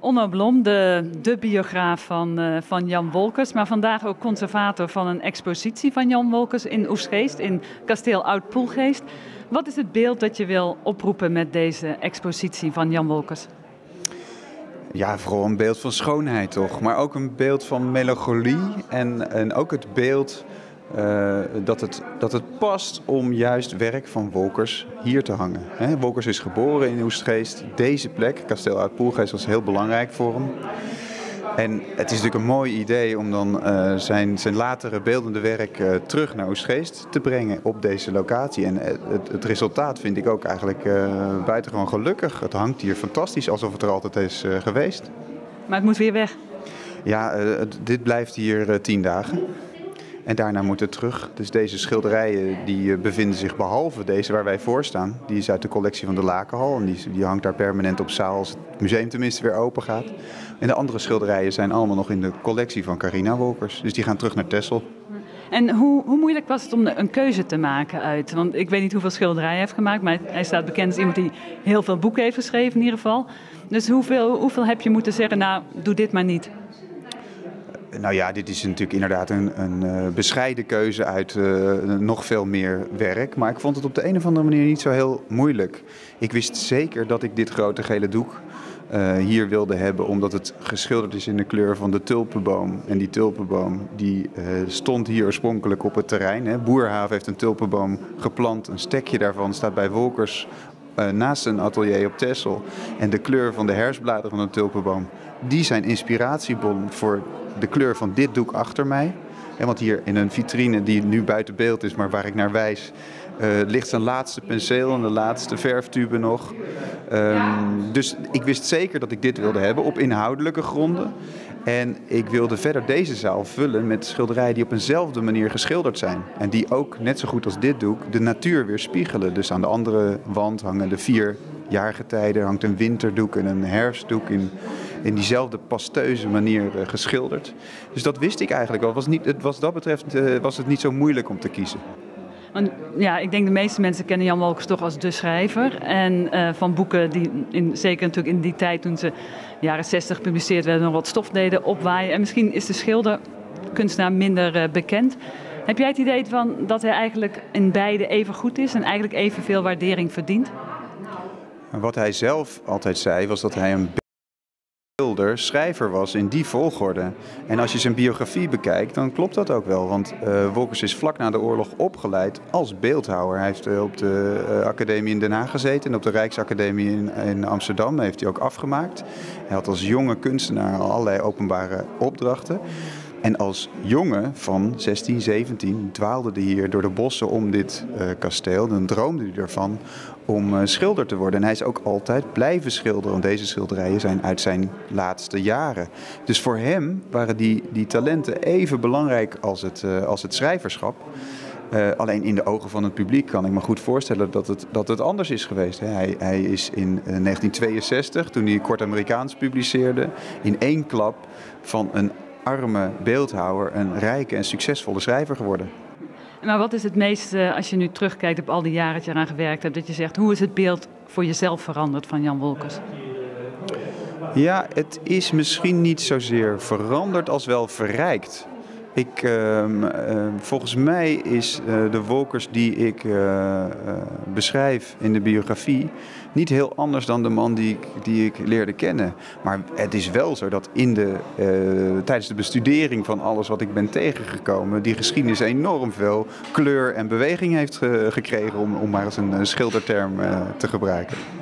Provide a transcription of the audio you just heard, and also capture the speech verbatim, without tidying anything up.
Onno Blom, de, de biograaf van, uh, van Jan Wolkers, maar vandaag ook conservator van een expositie van Jan Wolkers in Oegstgeest, in kasteel Oud-Poelgeest. Wat is het beeld dat je wil oproepen met deze expositie van Jan Wolkers? Ja, vooral een beeld van schoonheid toch, maar ook een beeld van melancholie en, en ook het beeld uh, dat, het, dat het past om juist werk van Wolkers hier te hangen. He, Wolkers is geboren in Oegstgeest. Deze plek, kasteel Oud-Poelgeest, was heel belangrijk voor hem. En het is natuurlijk een mooi idee om dan uh, zijn, zijn latere beeldende werk uh, terug naar Oegstgeest te brengen op deze locatie. En het, het resultaat vind ik ook eigenlijk uh, buitengewoon gelukkig. Het hangt hier fantastisch, alsof het er altijd is uh, geweest. Maar het moet weer weg. Ja, uh, dit blijft hier uh, tien dagen. En daarna moet het terug. Dus deze schilderijen die uh, bevinden zich, behalve deze waar wij voor staan, die is uit de collectie van de Lakenhal. En die, die hangt daar permanent op zaal als het museum tenminste weer open gaat. En de andere schilderijen zijn allemaal nog in de collectie van Carina Wolkers. Dus die gaan terug naar Texel. En hoe, hoe moeilijk was het om een keuze te maken uit? Want ik weet niet hoeveel schilderijen hij heeft gemaakt, maar hij staat bekend als iemand die heel veel boeken heeft geschreven in ieder geval. Dus hoeveel, hoeveel heb je moeten zeggen, nou, doe dit maar niet? Nou ja, dit is natuurlijk inderdaad een, een uh, bescheiden keuze uit uh, nog veel meer werk. Maar ik vond het op de een of andere manier niet zo heel moeilijk. Ik wist zeker dat ik dit grote gele doek uh, hier wilde hebben, omdat het geschilderd is in de kleur van de tulpenboom. En die tulpenboom die uh, stond hier oorspronkelijk op het terrein. Hè. Boerhaave heeft een tulpenboom geplant. Een stekje daarvan staat bij Wolkers uh, naast een atelier op Texel. En de kleur van de herfstbladeren van de tulpenboom, die zijn inspiratiebron voor de kleur van dit doek achter mij. En want hier in een vitrine die nu buiten beeld is, maar waar ik naar wijs, uh, ligt zijn laatste penseel en de laatste verftube nog. Um, dus ik wist zeker dat ik dit wilde hebben op inhoudelijke gronden. En ik wilde verder deze zaal vullen met schilderijen die op eenzelfde manier geschilderd zijn. En die ook, net zo goed als dit doek, de natuur weerspiegelen. Dus aan de andere wand hangen de vier jaargetijden, hangt een winterdoek en een herfstdoek in, in diezelfde pasteuze manier uh, geschilderd. Dus dat wist ik eigenlijk wel. Was niet, het, wat dat betreft uh, was het niet zo moeilijk om te kiezen. Want, ja, ik denk de meeste mensen kennen Jan Wolkers toch als de schrijver. En uh, van boeken die, in, zeker natuurlijk in die tijd toen ze jaren zestig gepubliceerd werden, nog wat stof deden opwaaien. En misschien is de schilder, kunstenaar, minder uh, bekend. Heb jij het idee van dat hij eigenlijk in beide even goed is en eigenlijk evenveel waardering verdient? Wat hij zelf altijd zei was dat hij een beelder, schrijver was in die volgorde. En als je zijn biografie bekijkt, dan klopt dat ook wel. Want uh, Wolkers is vlak na de oorlog opgeleid als beeldhouwer. Hij heeft uh, op de uh, academie in Den Haag gezeten en op de Rijksacademie in, in Amsterdam heeft hij ook afgemaakt. Hij had als jonge kunstenaar al allerlei openbare opdrachten. En als jongen van zestien, zeventien dwaalde hij hier door de bossen om dit uh, kasteel. Dan droomde hij ervan om uh, schilder te worden. En hij is ook altijd blijven schilderen. Want deze schilderijen zijn uit zijn laatste jaren. Dus voor hem waren die, die talenten even belangrijk als het, uh, als het schrijverschap. Uh, alleen in de ogen van het publiek kan ik me goed voorstellen dat het, dat het anders is geweest. Hè. Hij, hij is in uh, negentien tweeënzestig, toen hij Kort Amerikaans publiceerde, in één klap van een arme beeldhouwer een rijke en succesvolle schrijver geworden. Maar wat is het meest, als je nu terugkijkt op al die jaren dat je eraan gewerkt hebt, dat je zegt, hoe is het beeld voor jezelf veranderd van Jan Wolkers? Ja, het is misschien niet zozeer veranderd als wel verrijkt. Ik, uh, uh, volgens mij is uh, de Wolkers die ik uh, uh, beschrijf in de biografie niet heel anders dan de man die ik, die ik leerde kennen. Maar het is wel zo dat in de, uh, tijdens de bestudering van alles wat ik ben tegengekomen, die geschiedenis enorm veel kleur en beweging heeft uh, gekregen, om, om maar eens een, een schilderterm uh, te gebruiken.